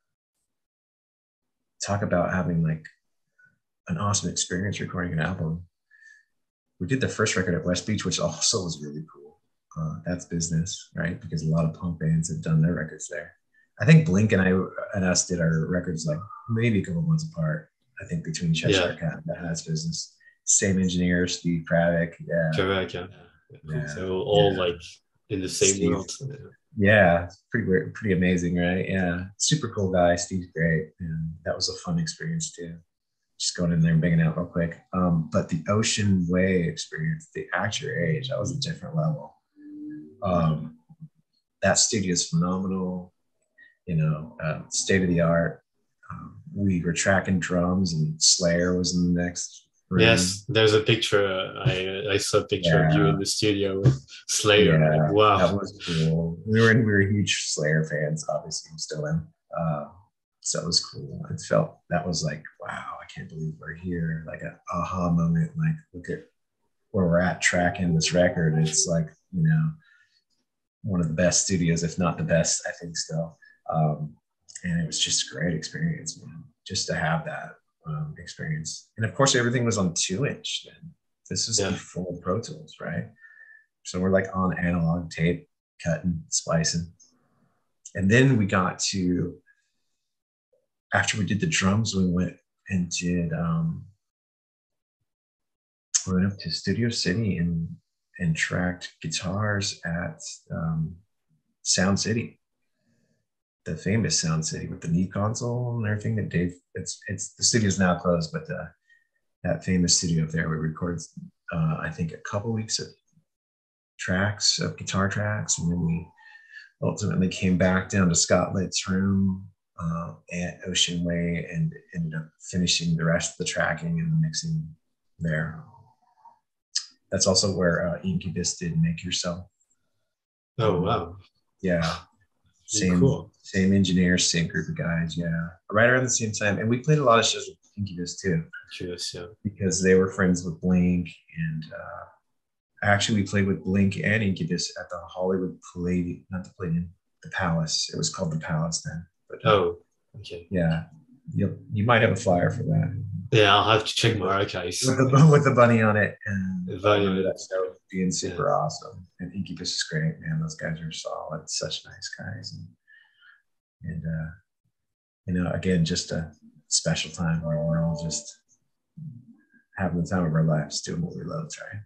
talk about having like an awesome experience recording an album. We did the first record at West Beach, which also was really cool. Uh, that's business, right? Because a lot of punk bands have done their records there. I think Blink and I and us did our records like maybe a couple months apart. I think between Cheshire yeah, Cat and That's Business. Same engineer, Steve Pravick. Yeah. correct. Yeah. Yeah. So all Yeah. like in the same Steve. world. Yeah, it's pretty weird, pretty amazing, right? Yeah. Super cool guy. Steve's great. And that was a fun experience too. Just going in there and banging out real quick. Um, but the Ocean Way experience, the At Your Age, that was a different level. Um, that studio is phenomenal, you know, uh, state of the art. Um, we were tracking drums, and Slayer was in the next room. Yes, there's a picture. Uh, I I saw a picture Yeah. of you in the studio with Slayer. Yeah, Like, wow, that was cool. We were we were huge Slayer fans, obviously. I'm still in. Uh, so it was cool. It felt that was like, wow, I can't believe we're here. Like an aha moment. Like, look at where we're at tracking this record. It's like, you know, one of the best studios, if not the best, I think still. Um, and it was just a great experience, man, just to have that um, experience. And of course, everything was on two inch then. This was yeah, before Pro Tools, right? So we're like on analog tape, cutting, splicing. And then we got to, after we did the drums, we went and did, um, we went up to Studio City and, and tracked guitars at um, Sound City, the famous Sound City with the knee console and everything that Dave, it's, it's the studio's now closed, but uh, that famous studio up there, we recorded, uh, I think, a couple weeks of tracks, of guitar tracks. And then we ultimately came back down to Scott Litt's room uh, at Ocean Way and ended up finishing the rest of the tracking and the mixing there. That's also where uh, Incubus did Make Yourself. oh Um, wow, yeah. Same, cool. same engineers, same group of guys. Yeah. Right around the same time. And we played a lot of shows with Incubus too. Curious, yeah. Because they were friends with Blink. And uh, actually, we played with Blink and Incubus at the Hollywood Palladium, not the Palladium, the Palace. It was called the Palace then. But, uh, Oh, okay. Yeah. You you might have a flyer for that. Yeah, I'll have to check my archives. With the, with the bunny on it. And The bunny I remember on it. that show being super Yeah. awesome. And Incubus is great, man. Those guys are solid. Such nice guys. And, and uh, you know, again, just a special time where we're all just having the time of our lives doing what we love, right?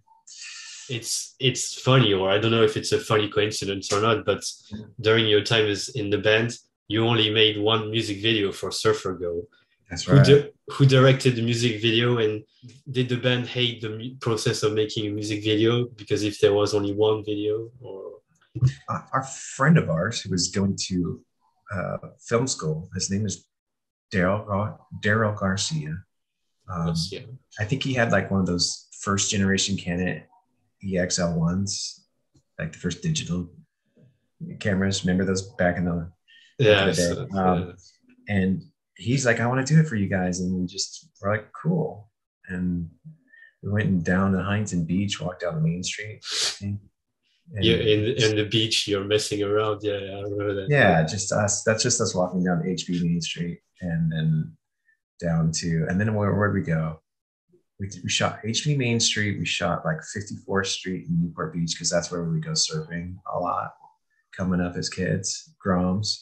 It's it's funny, or I don't know if it's a funny coincidence or not, but during your time as in the band, you only made one music video for Surfer Go. That's Who, right. di- who directed the music video, and did the band hate the mu- process of making a music video because if there was only one video? Or Uh, our friend of ours who was going to uh, film school, his name is Daryl Gar- Daryl Garcia. Um, yeah. I think he had like one of those first generation Canon E X L ones, like the first digital cameras. Remember those back in the, Yeah, back in the day? so, Um, yeah. and he's like, I want to do it for you guys. And we just were like, cool. And we went and down to Huntington Beach, walked down the main street. And Yeah, in in the beach, you're messing around. Yeah, I remember that. yeah, just us. That's just us walking down H B Main Street and then down to, and then where where'd we go? We, we shot H B Main Street. We shot like fifty-fourth Street in Newport Beach because that's where we would go surfing a lot coming up as kids, Groms.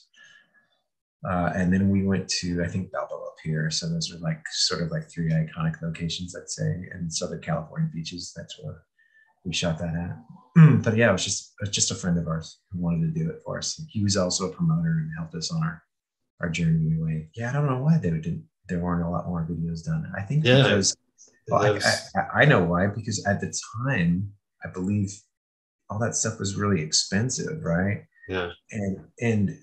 Uh, and then we went to, I think, Balboa Pier. So those are like sort of like three iconic locations, I'd say, in Southern California beaches. That's where we shot that at. But yeah, it was just it was just a friend of ours who wanted to do it for us. He was also a promoter and helped us on our, our journey anyway. Yeah, I don't know why they didn't. There weren't a lot more videos done. I think Yeah, because well, I, was... I, I know why. Because at the time, I believe all that stuff was really expensive, right? Yeah. And and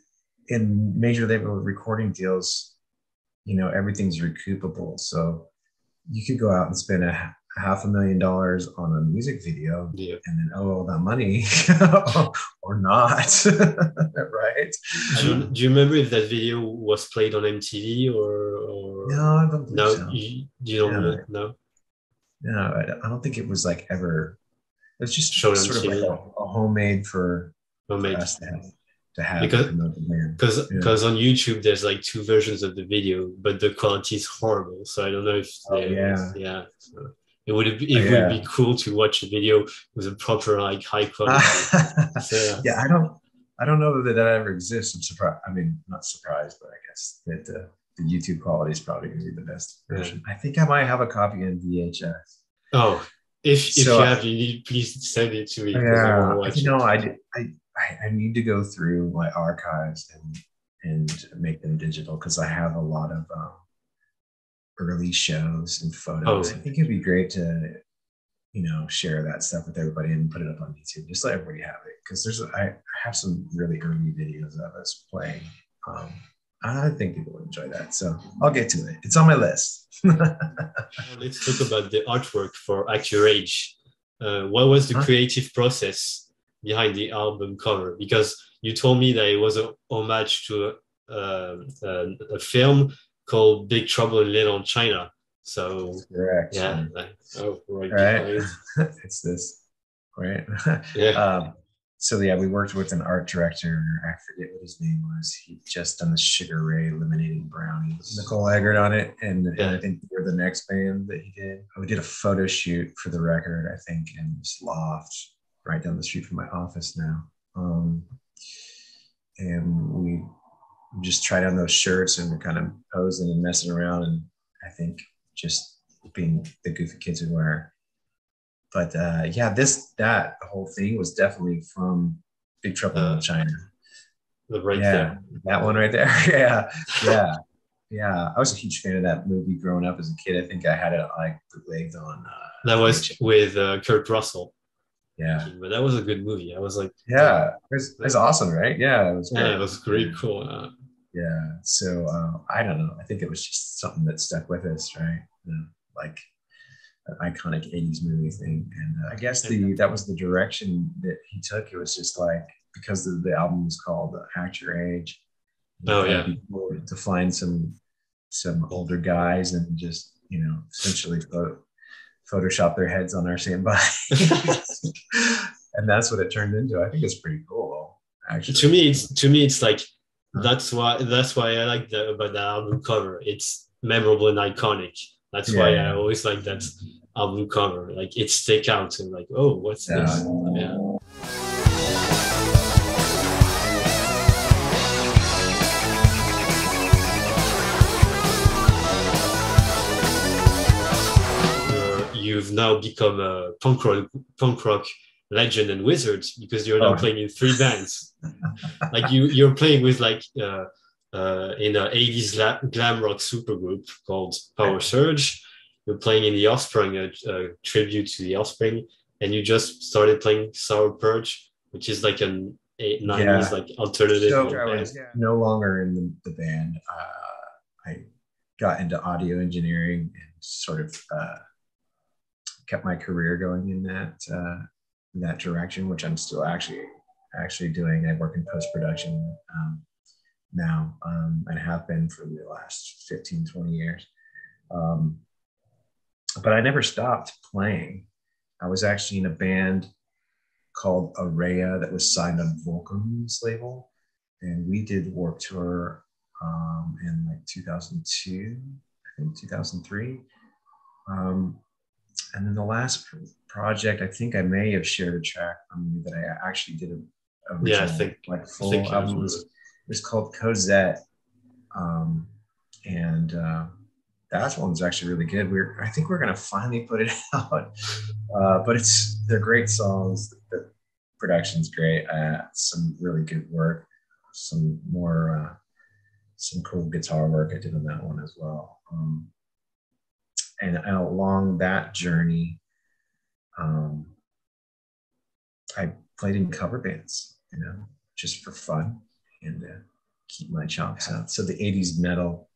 in major label recording deals, you know, everything's recoupable. So you could go out and spend a half a million dollars on a music video Yeah. and then owe all that money or not. Right? Do you, do you remember if that video was played on M T V or, or No, I don't believe no? so. You, you don't Yeah. know? No, I, I don't think it was like ever. It was just Shown on sort of T V. like a, a homemade for, for us to have to have because to promote the band. because Yeah. because on YouTube there's like two versions of the video, but the quality is horrible. So I don't know if Oh, they yeah. yeah. So it would it Oh, would yeah. be cool to watch a video with a proper like high quality. So, yeah, I don't I don't know that that ever exists. I'm surprised. I mean, not surprised, but I guess that uh, the YouTube quality is probably going to be the best version. Yeah. I think I might have a copy in V H S. Oh, if if so, you have, you need please send it to me because yeah, I want to watch you it. know, I, I I need to go through my archives and and make them digital because I have a lot of um, early shows and photos. Oh. I think it'd be great to, you know, share that stuff with everybody and put it up on YouTube. Just let everybody have it because there's I, I have some really early videos of us playing. Um, I think people would enjoy that, so I'll get to it. It's on my list. Let's talk about the artwork for Act Your Age. Uh, what was the huh? creative process behind the album cover? Because you told me that it was a homage to a, uh, a, a film called Big Trouble in Little China. So that's correct. Yeah. Like, oh, right. right. It's this, right? Yeah. Um, so yeah, we worked with an art director. I forget what his name was. He just done the Sugar Ray Eliminating Brownies. Nicole Eggert on it, and, yeah. and I think we were the next band that he did. We did a photo shoot for the record, I think, in this loft right down the street from my office now. Um, and we just tried on those shirts and we're kind of posing and messing around, and I think just being the goofy kids we were. But uh, yeah, this that whole thing was definitely from Big Trouble uh, in China. Right yeah, there. That one right there. yeah, yeah, yeah. I was a huge fan of that movie growing up as a kid. I think I had it like bootlegged on. Uh, that was H- with uh, Kurt Russell. Yeah, but that was a good movie. I was like, yeah, it was, it was awesome, right? Yeah, it was great. Yeah, it was really cool. Uh, yeah, so uh, I don't know. I think it was just something that stuck with us, right? You know, like an iconic eighties movie thing. And uh, I guess the that was the direction that he took. It was just like, because the, the album was called Act Your Age. Oh yeah. Cool to find some some older guys and just, you know, essentially photo, Photoshop their heads on our standby. And that's what it turned into. I think it's pretty cool, actually. To me, it's to me, it's like huh? that's why that's why I like the about the album cover. It's memorable and iconic. That's yeah, why yeah. I always like that album cover. Like it stick out and like, oh, what's yeah. this? Yeah. You've now become a punk rock, punk rock legend and wizard because you're now oh. playing in three bands. Like you, you're playing with like uh, uh, in an eighties glam rock supergroup called Power Surge. You're playing in the Offspring, a, a tribute to the Offspring, and you just started playing Sour Purge, which is like an eight, nineties yeah. like alternative. So I was yeah. no longer in the, the band. Uh, I got into audio engineering and sort of uh, kept my career going in that uh, in that direction, which I'm still actually actually doing. I work in post production um, now um, and have been for the last fifteen, twenty years. Um, but I never stopped playing. I was actually in a band called Araya that was signed on Vulcan's label, and we did Warped Tour um, in like two thousand two, I think two thousand three. Um, and then the last project, I think I may have shared a track from you that I actually did a, a yeah, I think like full think album. It was, it was called Cosette, um, and uh, that one's actually really good. We're I think we're gonna finally put it out, uh, but it's they're great songs. The production's great. Uh, some really good work. Some more uh, some cool guitar work I did on that one as well. Um, And, and along that journey, um, I played in cover bands, you know, just for fun. And uh, keep my chops out. So the eighties metal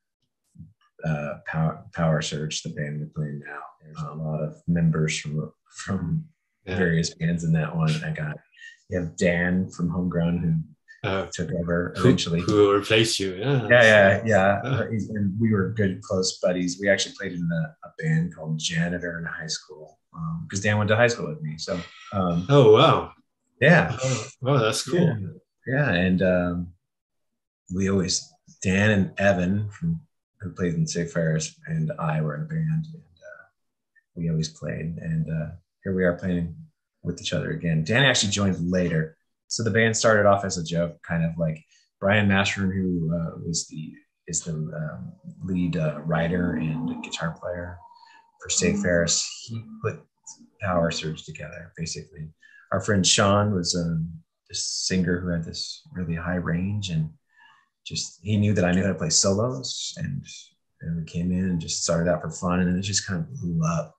uh, power power surge, the band we're playing now. There's a lot of members from from yeah. various bands in that one. I got you have Dan from Homegrown who uh, took over eventually. Who, who replaced you? Yeah, yeah, yeah, yeah. Uh, and we were good, close buddies. We actually played in a, a band called Janitor in high school because um, Dan went to high school with me. So. Um, oh wow. Yeah. Oh, oh that's cool. Yeah, yeah. and um, we always Dan and Evan from who played in S F L B and I were in a band, and uh, we always played. And uh, here we are playing with each other again. Dan actually joined later, so the band started off as a joke, kind of like Brian Mashburn, who uh, was the is the um, lead uh, writer and guitar player for S F L B. He put Power Surge together, basically. Our friend Sean was um, this singer who had this really high range, and just he knew that I knew how to play solos, and, and we came in and just started out for fun, and then it just kind of blew up.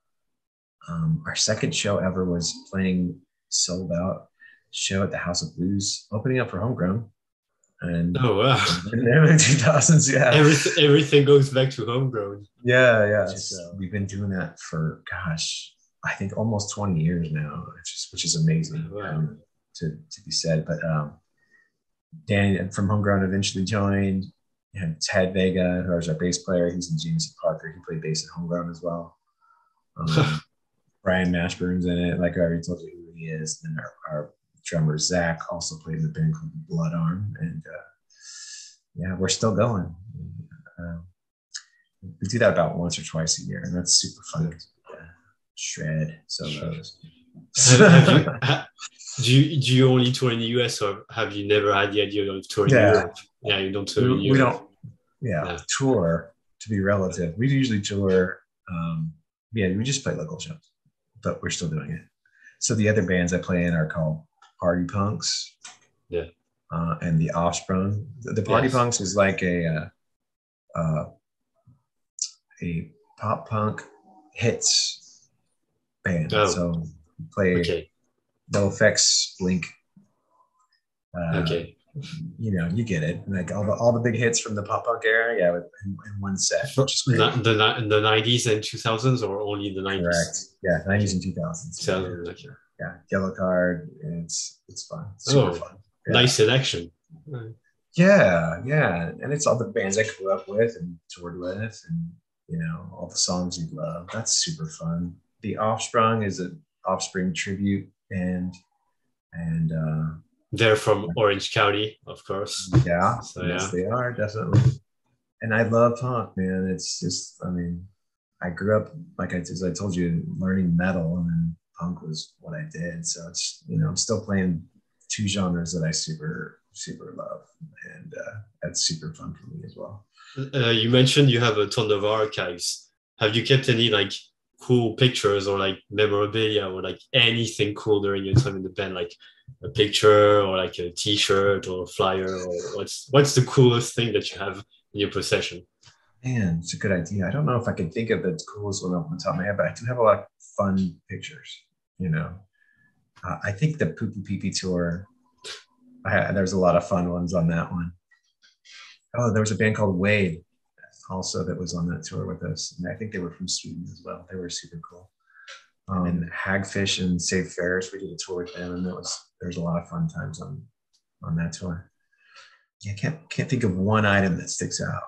Um, our second show ever was playing sold out show at the House of Blues, opening up for Homegrown. And oh wow, in the two thousands, yeah, everything everything goes back to Homegrown. Yeah, yeah. Just, uh, we've been doing that for gosh. I think almost twenty years now, which is, which is amazing wow. um, to, to be said. But um, Danny from Homegrown eventually joined. You had Ted Vega, who was our bass player. He's in James Parker. He played bass at Homegrown as well. Um, Brian Mashburn's in it. Like I already told you who he is. And our, our drummer, Zach, also played in the band called Blood Arm. And uh, yeah, we're still going. Uh, we do that about once or twice a year, and that's super fun. Shred solos. have, have you, ha, do you do you only tour in the U S, or have you never had the idea of touring yeah. in Europe? Yeah, you don't tour we, in Europe. We don't. Yeah, yeah, tour to be relative. We usually tour. Um, yeah, we just play local shows, but we're still doing it. So the other bands I play in are called Party Punks. Yeah, uh, and the Offsprung. The, the Party yes. Punks is like a uh, uh, a pop punk hits band. Oh. So play okay. No Effects, Blink. Uh, okay. You know, you get it. Like all the all the big hits from the pop punk era, yeah, in, in one set. Which is great. The, the the nineties and two thousands, or only the nineties? Correct. Yeah, nineties and two thousands. So, okay. Yeah, Yellow Card. It's it's fun. It's super oh, fun. Yeah. Nice selection. Yeah, yeah, and it's all the bands I grew up with and toured with, and you know all the songs you love. That's super fun. The Offsprung is an Offspring tribute band, and uh, they're from Orange County, of course. Yeah, so, yes, yeah. they are definitely. And I love punk, man. It's just, I mean, I grew up like I, as I told you, learning metal, and then punk was what I did. So it's, you know, I'm still playing two genres that I super, super love, and uh, that's super fun for me as well. Uh, you mentioned you have a ton of archives. Have you kept any like cool pictures or like memorabilia or like anything cool during your time in the band, like a picture or like a t-shirt or a flyer, or what's what's the coolest thing that you have in your possession? Man, it's a good idea. I don't know if I can think of the coolest one off the top of my head, but I do have a lot of fun pictures, you know. Uh, I think the Poo Poo Pee Pee tour, I had, there's a lot of fun ones on that one. Oh, there was a band called Wade also that was on that tour with us, and I think they were from Sweden as well. They were super cool. Um, and Hagfish and Save Ferris, we did a tour with them, and that was there was a lot of fun times on on that tour. Yeah, I can't can't think of one item that sticks out,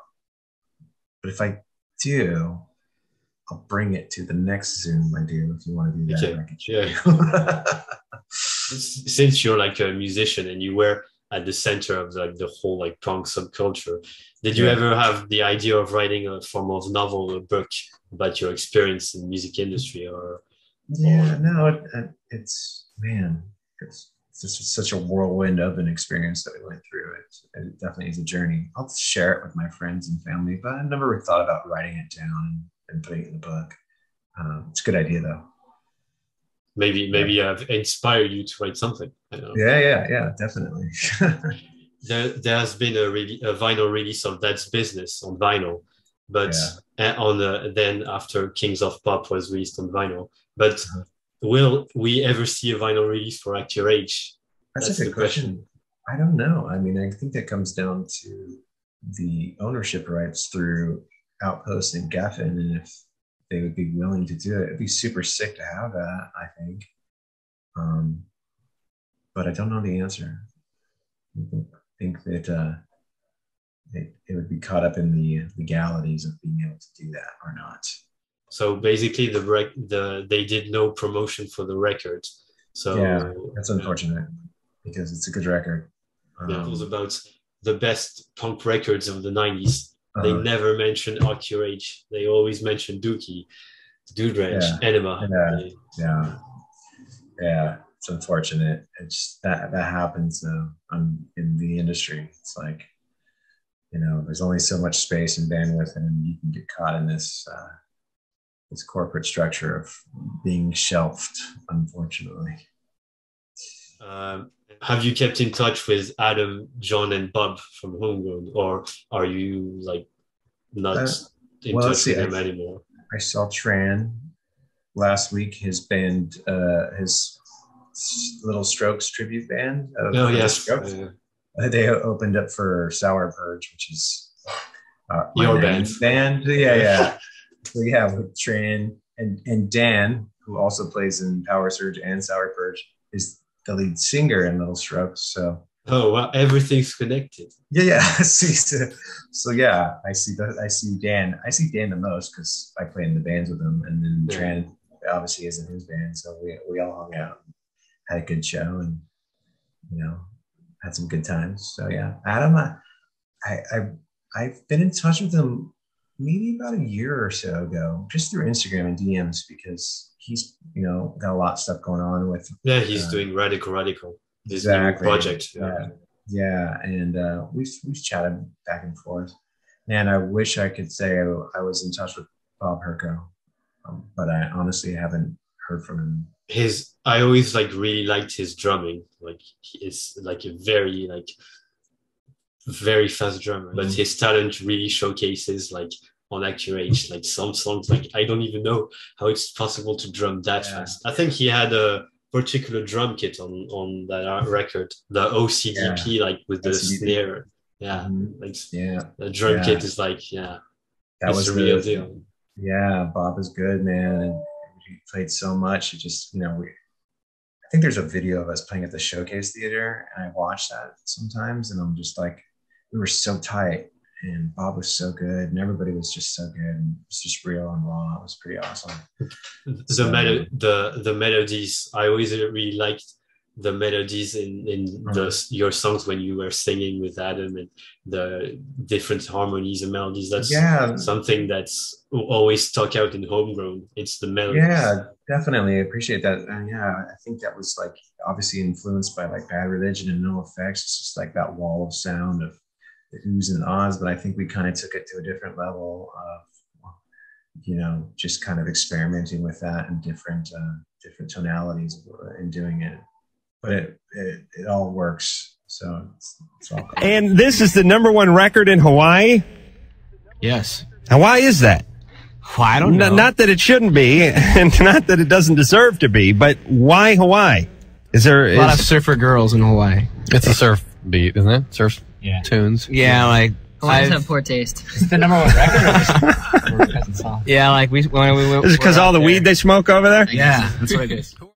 but if I do, I'll bring it to the next Zoom, my dear. If you want to do that, okay. I can show yeah. you. Since you're like a musician and you were at the center of like the whole like punk subculture, did you yeah. ever have the idea of writing a form of novel or book about your experience in the music industry? Or yeah, or... no, it, it's man, it's, it's just such a whirlwind of an experience that we went through. It, it definitely is a journey. I'll share it with my friends and family, but I've never really thought about writing it down and, and putting it in the book. Um, it's a good idea though. Maybe maybe yeah. I've inspired you to write something. I don't know. Yeah, yeah, yeah, definitely. there, there has been a, re- a vinyl release of That's Business on vinyl, but yeah. on the, then after Kings of Pop was released on vinyl. But uh-huh. will we ever see a vinyl release for Act Your Age? That's, That's a good question. question. I don't know. I mean, I think that comes down to the ownership rights through Outpost and Geffen, and if they would be willing to do it, it'd be super sick to have that, I think. Um, but I don't know the answer. I think that uh, it, it would be caught up in the legalities of being able to do that or not. So basically, the rec- the they did no promotion for the record. So yeah, that's unfortunate because it's a good record. Um, yeah, it was about the best punk records of the nineties. Uh, they never mentioned Occurage. They always mentioned Dookie, Dude Ranch, yeah, Enema. Yeah, yeah, yeah. It's unfortunate. It's that that happens though um, in the industry. It's like, you know, there's only so much space and bandwidth, and you can get caught in this uh, this corporate structure of being shelved, unfortunately. Um, have you kept in touch with Adam, John, and Bob from Homegrown, or are you like not uh, in well, touch see, with them I, anymore? I saw Tran last week. His band, uh, his Little Strokes tribute band. Of oh yes, uh, they opened up for Sour Purge, which is uh, your band. Band, yeah, yeah. So yeah, with Tran and and Dan, who also plays in Power Surge and Sour Purge, is the lead singer in Little Strokes. So oh wow, everything's connected. Yeah, yeah. see, so, so yeah, I see the, I see Dan. I see Dan the most because I play in the bands with him, and then yeah. Tran obviously is in his band. So we we all hung out, and had a good show, and you know, had some good times. So yeah, Adam, I I, I I've been in touch with him maybe about a year or so ago, just through Instagram and D Ms, because he's, you know, got a lot of stuff going on with. Yeah, he's uh, doing Radical Radical. His exactly. new project. Yeah, yeah, yeah. And uh, we've we've chatted back and forth. Man, I wish I could say I, I was in touch with Bob Herco, um, but I honestly haven't heard from him. His, I always like really liked his drumming. Like he's like a very like very fast drummer, mm-hmm. but his talent really showcases like on Accurate, like some songs, like I don't even know how it's possible to drum that yeah. fast. I think he had a particular drum kit on on that record, the O C D P, yeah. like with the O C D P. Snare. Yeah, mm-hmm. like yeah, the drum yeah. kit is like yeah, that it's was a real the, deal. Yeah, Bob is good, man, and he played so much. It just, you know, we. I think there's a video of us playing at the Showcase Theater, and I watch that sometimes, and I'm just like, we were so tight. And Bob was so good, and everybody was just so good, and it was just real and raw. It was pretty awesome. The so, melo- the the melodies, I always really liked the melodies in in the, uh-huh. your songs when you were singing with Adam, and the different harmonies and melodies. That's yeah. something that's always stuck out in Homegrown. It's the melodies. Yeah, definitely. I appreciate that. And yeah, I think that was like obviously influenced by like Bad Religion and No Effects. It's just like that wall of sound of the oohs and ahs, but I think we kind of took it to a different level of, you know, just kind of experimenting with that and different uh, different tonalities in doing it. But it it, it all works, so it's, it's all cool. And this is the number one record in Hawaii? Yes. Now, why is that? Well, I don't know. N- not that it shouldn't be, and not that it doesn't deserve to be, but why Hawaii? Is there a lot is, of surfer girls in Hawaii? It's a surf beat, isn't it? Surf yeah. tunes. Yeah, like Hawaiians have poor taste. It's the number one record. Or just, yeah, like we when we went. Is it because all the weed they smoke over there? Yeah, that's what it is.